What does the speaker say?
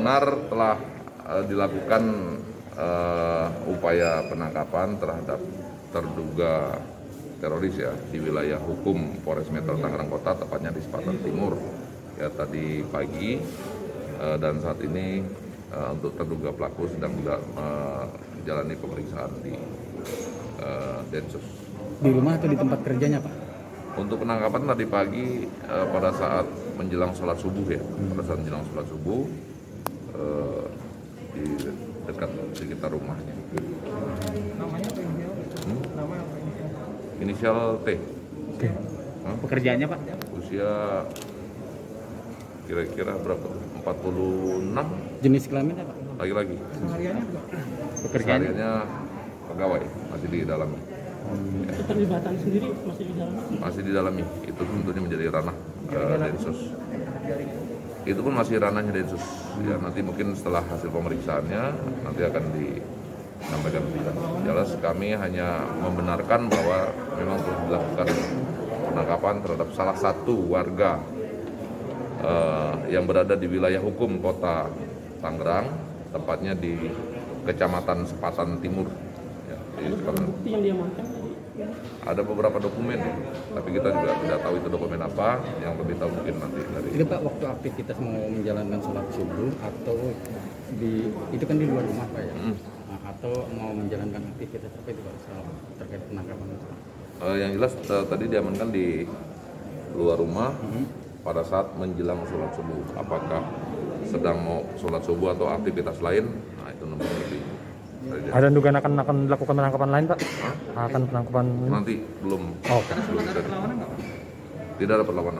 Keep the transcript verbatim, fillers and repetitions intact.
benar telah uh, dilakukan uh, upaya penangkapan terhadap terduga teroris ya di wilayah hukum Polres Metro Tangerang Kota, tepatnya di Selatan Timur ya tadi pagi, uh, dan saat ini uh, untuk terduga pelaku sedang menjalani uh, pemeriksaan di uh, Densus. Di rumah atau di tempat kerjanya, Pak? Untuk penangkapan tadi pagi uh, pada saat menjelang sholat subuh ya, hmm. pada saat menjelang sholat subuh uh, di dekat sekitar rumahnya. Namanya apa inisial? Hmm? Nama apa inisial? Inisial T. Oke. Hmm? Pekerjaannya, Pak? Usia kira-kira berapa? empat puluh enam. Jenis kelaminnya, Pak? Lagi-lagi. Sehariannya juga? Pekerjaannya? Sehariannya pegawai, masih di dalam. Hmm. Ya. Keterlibatan sendiri masih di dalam? Masih di dalamnya. Itu tentunya menjadi ranah uh, Densus. Itu pun masih ranahnya Densus. Ya, nanti mungkin setelah hasil pemeriksaannya nanti akan disampaikan. Jelas kami hanya membenarkan bahwa memang telah dilakukan penangkapan terhadap salah satu warga uh, yang berada di wilayah hukum Kota Tangerang, tepatnya di Kecamatan Selatan Timur. Ya, di Ada bukti yang diamankan? Ada beberapa dokumen, tapi kita juga tidak tahu itu dokumen apa. Yang lebih tahu mungkin nanti dari. Itu Pak, waktu aktivitas mau menjalankan sholat subuh atau di itu kan di luar rumah Pak ya? Mm. Nah, atau mau menjalankan aktivitas apa itu Pak terkait penangkapan itu? Uh, yang jelas uh, tadi diamankan di luar rumah mm-hmm. pada saat menjelang sholat subuh. Apakah sedang mau sholat subuh atau aktivitas lain? Nah itu nomor lebih. Ada dugaan akan akan dilakukan penangkapan lain, Pak? Hah? Akan penangkapan nanti belum. Oh, belum. Tidak ada perlawanan.